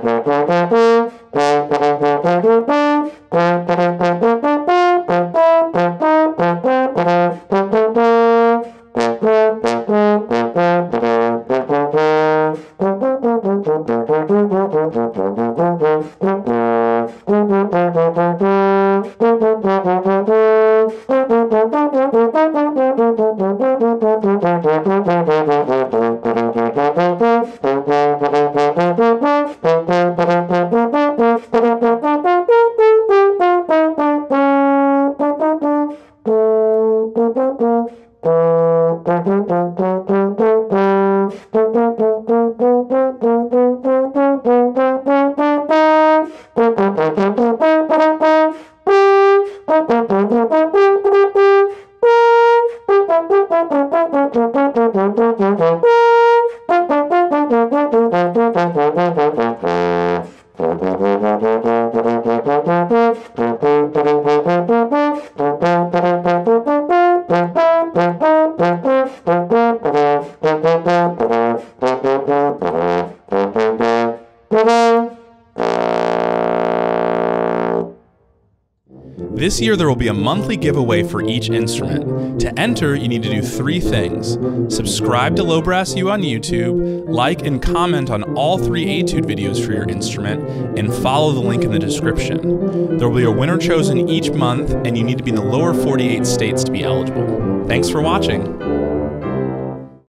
This year there will be a monthly giveaway for each instrument. To enter, you need to do 3 things. Subscribe to Low Brass U on YouTube, like and comment on all 3 Etude videos for your instrument, and follow the link in the description. There will be a winner chosen each month, and you need to be in the lower 48 states to be eligible. Thanks for watching.